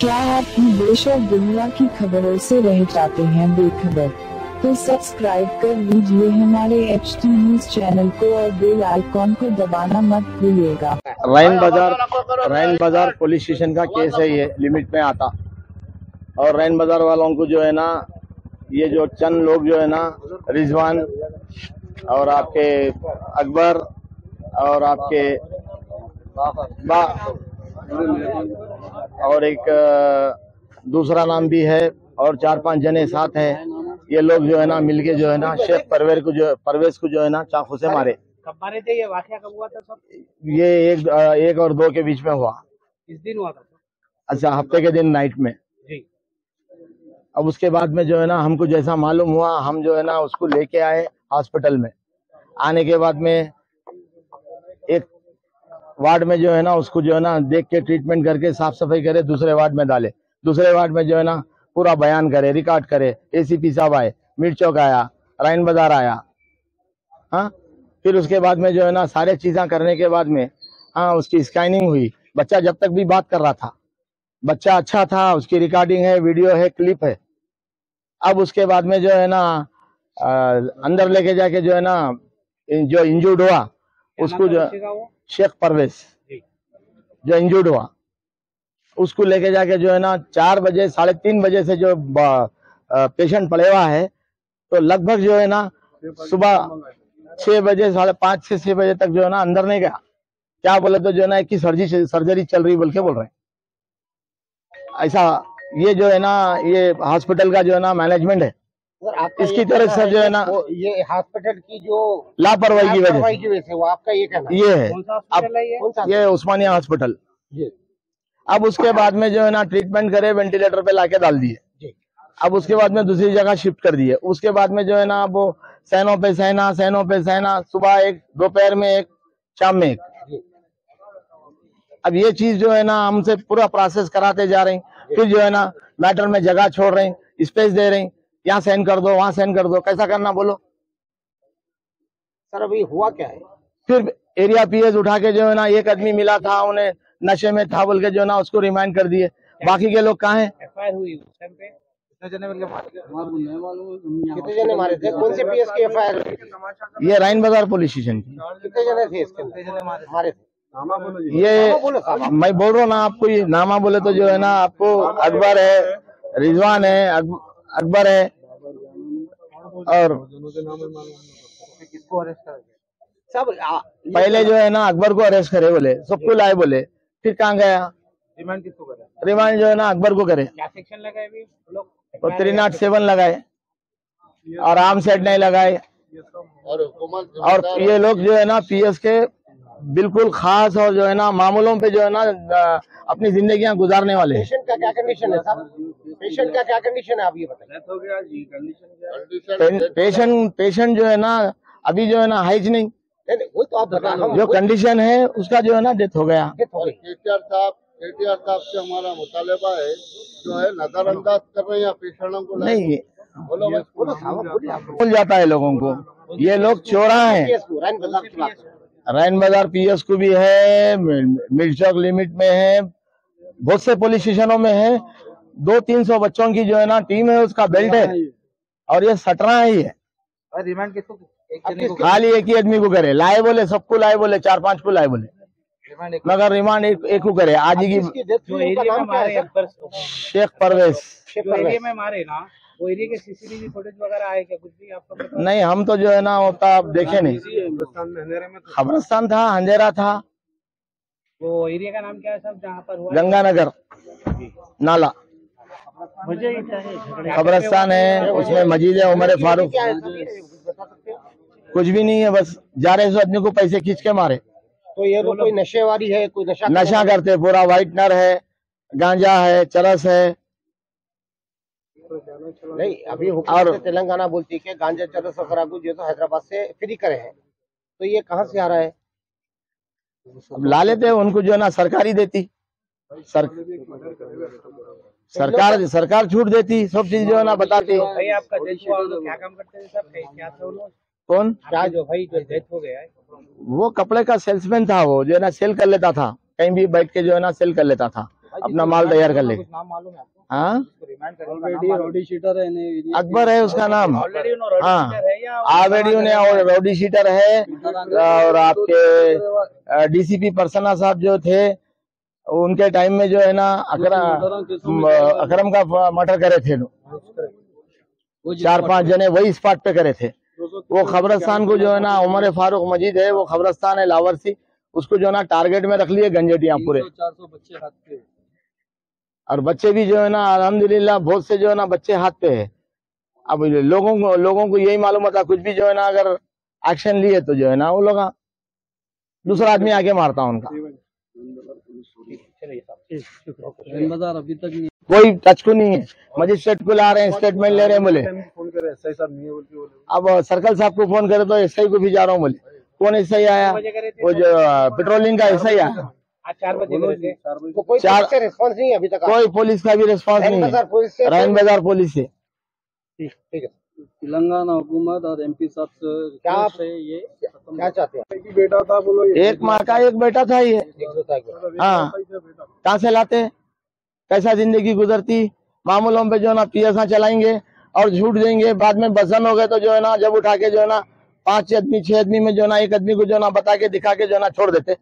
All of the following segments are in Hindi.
क्या आप भी देश और दुनिया की खबरों से रह जाते हैं बेखबर? तो सब्सक्राइब कर लीजिए हमारे HT न्यूज चैनल को और बेल आइकॉन को दबाना मत भूलिएगा। रैन बाजार पुलिस स्टेशन का केस है, ये लिमिट में आता। और रैन बाजार वालों को जो है ना, ये जो चंद लोग जो है ना, रिजवान और आपके अकबर और आपके और एक दूसरा नाम भी है और 4-5 जने साथ हैं। ये लोग जो है ना मिलके जो है ना शेख परवेज को जो है ना चाकू से मारे। कब मारे थे? ये वाकया कब हुआ था सर? ये एक और 2 के बीच में हुआ। किस दिन हुआ था सर? अच्छा, हफ्ते के दिन नाइट में जी। अब उसके बाद में जो है ना हमको जैसा मालूम हुआ, हम जो है ना उसको लेके आए हॉस्पिटल में। आने के बाद में एक वार्ड में जो है ना उसको जो है ना देख के ट्रीटमेंट करके साफ सफाई करे, दूसरे वार्ड में डाले। दूसरे वार्ड में जो है ना पूरा बयान करे, रिकॉर्ड करे। ACP साहब आए, मीर चौक आया, रैन बाजार आया। हाँ, फिर उसके बाद में जो है ना सारे चीजें करने के बाद में हाँ उसकी स्कैनिंग हुई। बच्चा जब तक भी बात कर रहा था, बच्चा अच्छा था, उसकी रिकॉर्डिंग है, वीडियो है, क्लिप है। अब उसके बाद में जो है ना अंदर लेके जाके जो है ना जो इंजर्ड हुआ उसको जो शेख परवेज जो इंजर्ड हुआ उसको लेके जाके जो है ना 4 बजे 3:30 बजे से जो पेशेंट पड़े हुआ है, तो लगभग जो है ना सुबह 6 बजे 5:30 से 6 बजे तक जो है ना अंदर नहीं गया। क्या बोले तो जो है ना कि सर्जरी चल रही बोल के बोल रहे हैं। ऐसा ये जो है ना ये हॉस्पिटल का जो है ना मैनेजमेंट है, इसकी तरफ से जो है ना ये हॉस्पिटल की जो लापरवाही की वजह से वो आपका ये कहना ये है। अब ये उस्मानिया हॉस्पिटल। अब उसके बाद में जो है ना ट्रीटमेंट करे, वेंटिलेटर पे लाके डाल दिए। अब उसके बाद में दूसरी जगह शिफ्ट कर दिए। उसके बाद में जो है ना वो सहनों पे सहना, सुबह एक, दोपहर में एक, शाम में एक। अब ये चीज जो है ना हमसे पूरा प्रोसेस कराते जा रहे हैं। फिर जो है ना मैटर में जगह छोड़ रहे हैं, स्पेस दे रहे हैं, यहाँ साइन कर दो, वहां साइन कर दो। कैसा करना बोलो सर? अभी हुआ क्या है? फिर एरिया PS उठा के जो है ना एक आदमी मिला था, उन्हें नशे में था बोल के जो है ना उसको रिमांड कर दिए। बाकी के लोग कहाँ हैं? FIR हुई उस टाइम पे? कितने जने मिलकर मारे? कितने जने मारे थे? कौन से PS की FIR हुई? ये रैन बाजार पुलिस स्टेशन की। कितने जने थे इसके अंदर मारे थे? ये मैं बोल रहा हूँ ना आपको, ये नामा बोले तो जो है ना आपको अकबर है, रिजवान है, अकबर है और किसको अरेस्ट कर सब पहले जो है ना अकबर को अरेस्ट करे बोले, सबको लाए बोले। फिर कहाँ गया? रिमांड किसको करे? रिमांड जो है ना अकबर को करे। क्या सेक्शन लगाए अभी लोग? तो 307 लगाए और आर्म्स एक्ट नहीं लगाए। और ये लोग जो है ना PS के बिल्कुल खास और जो है ना मामलों पे जो है ना अपनी जिंदगियां गुजारने वाले। पेशेंट का क्या कंडीशन है साहब? पेशेंट का क्या कंडीशन है आप ये बताइए। डेथ हो गया जी, कंडीशन पेशेंट जो है ना अभी जो है ना हाइज नहीं, वो तो आप बता, जो कंडीशन है उसका जो है ना डेथ हो गया। KTR साहब से हमारा मुतालबा है जो है नजरअंदाज कर रहे हैं पेशेंटों को नहीं, बोलो भूल जाता है लोगों को। ये लोग चोरा है। रैन बाजार PS को भी है, मीर चौक लिमिट में है, बहुत से पुलिस स्टेशनों में है। 200-300 बच्चों की जो है ना टीम है, उसका बेल्ट है और ये सटरा ही है। रिमांड किसको? खाली एक ही आदमी को करे, लाए बोले, सबको लाए बोले, 4-5 को लाए बोले, मगर रिमांड एक को करे। आज की शेख परवेज एरिया में मारे ना, वो एरिया के CCTV फुटेज वगैरह आए क्या? कुछ भी आपको नहीं, हम तो जो है ना होता आप देखे नहीं। खबरस्तान था, अंधेरा था। वो एरिया का नाम क्या है साहब जहाँ पर हुआ? गंगानगर नाला खबरस्तान है, उसमें मस्जिद है उमर फारूक। कुछ भी नहीं है, बस जा रहे आदमी को पैसे खींच के मारे। तो ये लोग कोई नशे वाली है, कोई नशा करते, पूरा व्हाइटनर है, गांजा है, चरस है। नहीं, अभी हुकूमत तेलंगाना बोलती है कि गांजा चरस वगैरह को जो तो हैदराबाद से फ्री करे हैं, तो ये कहाँ से आ रहा है? अब ला लेते हैं उनको जो है ना सरकारी देती, सरकार छूट देती, सब चीज जो है ना बताती। भाई आपका डेथ हुआ तो क्या काम करते थे सब? क्या थे उन्होंने? कौन? क्या जो भाई जो डेथ हो गया है? वो कपड़े का सेल्समैन था, वो जो है ना सेल कर लेता था, कहीं भी बैठ के जो है ना सेल कर लेता था। अपना माल तैयार कर लेंगे। नाम मालूम है आपको? हाँ, रोडी शीटर है अकबर है उसका नाम। हाँ, ऑलरेडी उन्हें और रोडी शीटर है। और आपके डीसीपी परसना साहब जो थे उनके टाइम में जो है ना अकरम का मर्डर करे थे लोग, 4-5 जने वही स्पॉट पे करे थे। वो खबरस्तान को जो है ना उमर फारूक मजीद है, वो खबरस्तान है लावरसी, उसको जो है ना टारगेट में रख लिए गंजेटियां पूरे। 400 बच्चे हाथ पे, और बच्चे भी जो है ना अल्हम्दुलिल्लाह बहुत से जो है ना बच्चे हाथ पे है। अब लोगों को यही मालूम होता कुछ भी जो है ना अगर एक्शन लिए तो जो है ना वो लोग दूसरा आदमी आके मारता उनका। बाजार अभी तक नहीं, कोई टच को नहीं है। मजिस्ट्रेट को ला रहे हैं, स्टेटमेंट ले रहे हैं बोले। अब सर्कल साहब को फोन करे तो एसआई को भी जा रहा हूँ बोले। कौन एसआई आया? वो जो पेट्रोलिंग का एसआई आया। आज 4 बजे गए थे, तो कोई पुलिस से रिस्पॉन्स नहीं है अभी तक? कोई पुलिस का भी रिस्पॉन्स नहीं है। रैन बाजार पुलिस से। ठीक है। तेलंगाना हुकूमत और एमपी साहब से क्या आप ये क्या चाहते हैं? एक बेटा था बोलो, एक माँ का एक बेटा था ये। हाँ, कहाँ से लाते, कैसा जिंदगी गुजरती। मामूलों पे जो है ना पीएसआ चलाएंगे और झूठ देंगे, बाद में बसन हो गए तो जो है ना जब उठा के जो है ना 5 आदमी 6 आदमी में जो है ना एक आदमी को जो है ना बता के दिखा के जो है ना छोड़ देते।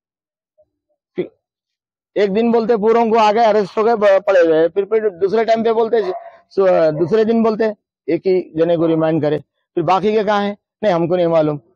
एक दिन बोलते पूरों को आ गए, अरेस्ट हो गए, पड़े हुए। फिर दूसरे टाइम पे बोलते, दूसरे दिन बोलते एक ही जने को रिमांड करे, फिर बाकी के कहाँ है? नहीं हमको नहीं मालूम।